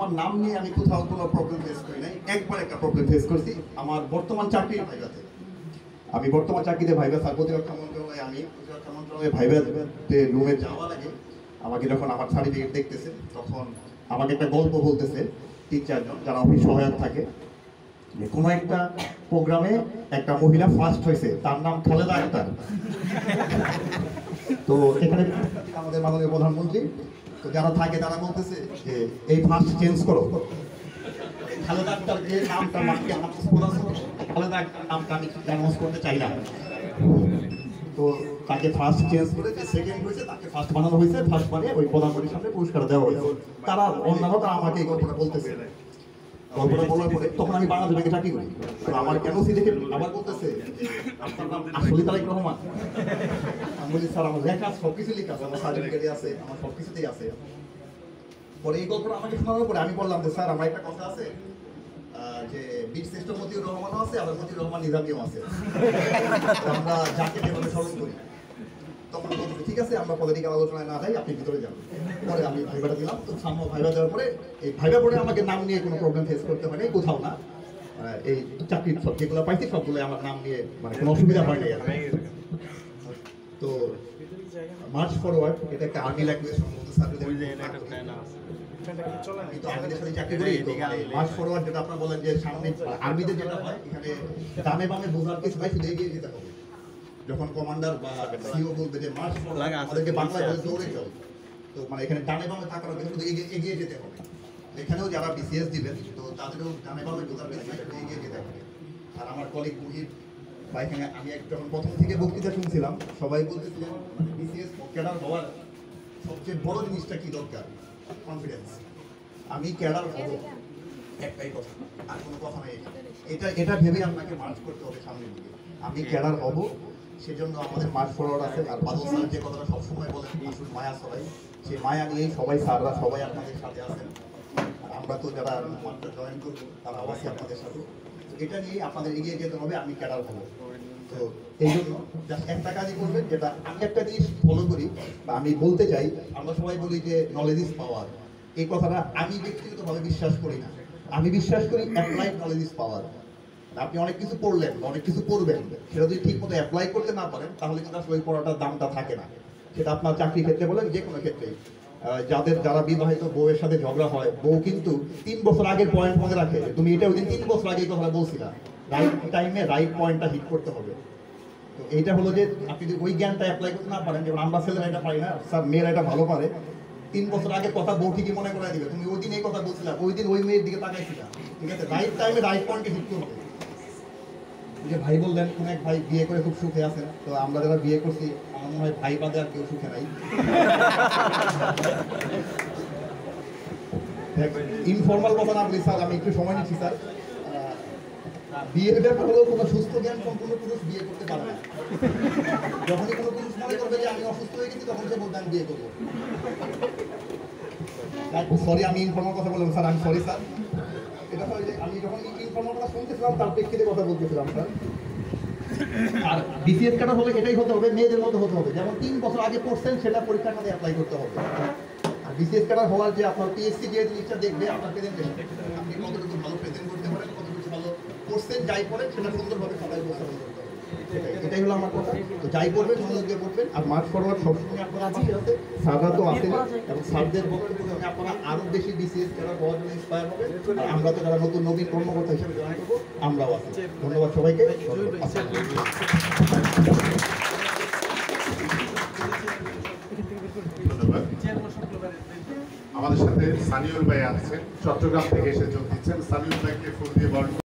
আমার নাম নিয়ে আমি কোথাও কোনো প্রবলেম ফেস করি নাই। একবার একটা প্রবলেম ফেস করছি আমার বর্তমান চাকরির ভাইভাতে। আমি বর্তমান চাকরিতে ভাইভা স্যার প্রতিরক্ষা মন্ত্রণালয়ে, আমি প্রতিরক্ষা মন্ত্রণালয়ে ভাইভাতে রুমে যাওয়ার আগে আমাকে যখন আমার সার্টিফিকেট দেখতেছে তখন আমাকে একটা গল্প বলতেছে 3-4 জন যারা অফিস সহায়ক থাকে, যে কোনো একটা প্রোগ্রামে একটা মহিলা ফার্স্ট হয়েছে, তার নাম খালেদা আক্তার। তো এখানে আমাদের মাননীয় প্রধানমন্ত্রী, তো যারা থাকে তারা বলতেছে যে এই ফার্স্ট চেঞ্জ করো, খালেদা আক্তার যে নামটা মাকে অ্যানাউন্স করা হলো, খালেদা আক্তার নামটা আমি অ্যানাউন্স করতে চাই না। তো তাকে ফার্স্ট চেঞ্জ করে যে সেকেন্ড হয়েছে তাকে ফার্স্ট বানানো হয়েছে, ফার্স্ট বানিয়ে ওই প্রধানমন্ত্রীর সামনে পুরস্কার দেওয়া হয়েছে। তারা অন্যান্য তারা আমাকে এই গল্পটা বলতেছে। গল্পটা বলার পরে তখন আমি বাংলাদেশ ব্যাংকে চাকরি করি। তো আমার কেনসি দেখে আবার বলতেছে আপনার নাম আসলে তারেক রহমান। আমি বলি স্যার আমার লেখা সবকিছু লেখা আছে, আমার সার্টিফিকেটে আছে, আমার সবকিছুতেই আছে। পরে এই গল্পটা আমাকে শোনানোর পরে আমি বললাম যে স্যার আমার একটা কথা আছে, যে বীর শ্রেষ্ঠ মতিউর রহমানও আছে, আবার মতিউর রহমান নিজামীও আছে, আমরা যাকে এভাবে স্মরণ করি। তখন বলতে ঠিক আছে, আমরা পলিটিক্যাল আলোচনায় না যাই, আপনি ভিতরে যান। পরে আমি ভাইভাটা দিলাম, তো সামনে ভাইভা দেওয়ার পরে এই ভাইভা পরে আমাকে নাম নিয়ে কোনো প্রবলেম ফেস করতে হয়নি কোথাও না। এই চাকরির সব যেগুলো পাইছি সবগুলো আমার নাম নিয়ে মানে কোনো অসুবিধা হয়নি। তো মার্চ ফরওয়ার্ড এটা একটা আর্মি ল্যাঙ্গুয়েজ সম্ভবত আর্মিদের সাথে চাকরি করি। মার্চ ফরওয়ার্ড যেটা আপনারা বলেন যে সামনে আর্মিদের যেটা হয় এখানে ডানে বামে বোঝার কিছু ভাই শুধু এগিয়ে যেতে হবে। যখন কমান্ডার বা সিও বলবে যে মার্চ ফরওয়ার্ড, আমাদেরকে বাংলায় বলে দৌড়ে চল, তো মানে এখানে ডানে বামে থাকার শুধু এগিয়ে যেতে হবে। এখানেও যারা বিসিএস দিবেন তো তাদেরও ডানে বামে বোঝার কিছু এগিয়ে যেতে হবে। আর আমার কলিগ মুহিব বা এখানে আমি যখন প্রথম থেকে বক্তৃতা শুনছিলাম সবাই বলতেছিলেন মানে বিসিএস ক্যাডার হওয়ার সবচেয়ে বড় জিনিসটা কি দরকার, কনফিডেন্স। আমি ক্যাডার হব একটাই কথা, আর কোনো কথা নেই। এটা ভেবে আপনাকে মার্চ করতে হবে সামনের দিকে। আমি ক্যাডার হব, সেজন্য আমাদের মার্চ ফরওয়ার্ড আছে। আর বাদল স্যার যে কথাটা সবসময় বলেন আসুন মায়া সবাই, সেই মায়া নিয়েই সবাই স্যাররা সবাই আপনাদের সাথে আছেন। আর আমরা তো যারা মাত্রা জয়েন করবো তারাও আছি আপনাদের সাথে। এটা নিয়ে আপনাদের এগিয়ে যেতে হবে, আমি ক্যাডার হব। তো এই জন্য একটা কাজই করবেন, যেটা আমি একটা জিনিস ফলো করি বা আমি বলতে চাই, আমরা সবাই বলি যে নলেজ ইজ পাওয়ার। এই কথাটা আমি ব্যক্তিগতভাবে বিশ্বাস করি না। আমি বিশ্বাস করি অ্যাপ্লাইড নলেজ ইজ পাওয়ার। আপনি অনেক কিছু পড়লেন, অনেক কিছু পড়বেন, সেটা যদি ঠিক মতো অ্যাপ্লাই করতে না পারেন তাহলে কিন্তু আসলে ওই পড়াটার দামটা থাকে না। সেটা আপনার চাকরি ক্ষেত্রে বলেন, যে কোনো ক্ষেত্রেই। যারা বিবাহিত বউয়ের সাথে ঝগড়া হয়, বউ কিন্তু 3 বছর আগের পয়েন্ট মনে রাখে, তুমি এটা ওই দিন 3 বছর আগে কথা বলছিলা, রাইট টাইমে রাইট পয়েন্টটা হিট করতে হবে। তো এইটা হলো যে আপনি যদি ওই জ্ঞানটা অ্যাপ্লাই করতে না পারেন, যেমন আমরা ছেলেরা এটা পারি না, স্যার মেয়েরা এটা ভালো পারে, 3 বছর আগে কথা বউ ঠিকই মনে করাই দিবে, তুমি ওই দিন এই কথা বলছিলা, ওই দিন ওই মেয়ের দিকে তাকাইছিলা, ঠিক আছে, রাইট টাইমে রাইট পয়েন্টে হিট করবে। যে ভাই বললেন কোন এক ভাই বিয়ে করে খুব সুখে আছেন, তো আমরা যারা বিয়ে করছি আমার মনে হয় ভাই বাদে আর কেউ সুখে নাই। ইনফর্মাল কথা না বলি স্যার, আমি একটু সময় নিচ্ছি স্যার। বিয়ের ব্যাপার হলেও কোনো সুস্থ জ্ঞান সম্পূর্ণ পুরুষ বিয়ে করতে পারে না। যখনই কোনো পুরুষ মনে করবে যে আমি অসুস্থ হয়ে গেছি তখন সে বলবে আমি বিয়ে করবো। সরি, আমি ইনফর্মাল কথা বললাম স্যার, আমি সরি স্যার। এটা হয় যে আমি যখন ইনফর্মাল কথা শুনতেছিলাম তার প্রেক্ষিতে কথা বলতেছিলাম স্যার। আর বিসিএস কাটা হলে এটাই হতে হবে, মেয়েদের মতো হতে হবে, যেমন 3 বছর আগে পড়ছেন সেটা পরীক্ষার মধ্যে অ্যাপ্লাই করতে হবে। আর বিসিএস কাটা হওয়ার যে আপনার পিএসসি যে জিনিসটা দেখবে আপনার প্রেজেন্টেশন, আপনি কতটুকু ভালো প্রেজেন্ট করতে পারেন, কতটুকু ভালো করছেন, যাই করেন সেটা সুন্দরভাবে সবাই উপস্থাপন করতে হবে। এটাই হলো আমার কথা। তো যাই করবেন মনোযোগ দিয়ে করবেন। আর মার্চ ফরওয়ার্ড সবসময় আপনারা পাশে আছে, স্যাররা তো আছেন, এবং স্যারদের বক্তব্য আপনারা আরো বেশি বিসিএস যারা হওয়ার জন্য ইন্সপায়ার হবে। আর আমরা তো যারা নতুন নবীন কর্মকর্তা হিসেবে জয়েন করবো আমরাও আছি। ধন্যবাদ সবাইকে। ধন্যবাদ। আমাদের সাথে সানিউল ভাই আছেন, চট্টগ্রাম থেকে এসে যোগ দিচ্ছেন। সানিউল ভাইকে ফুল দিয়ে বরণ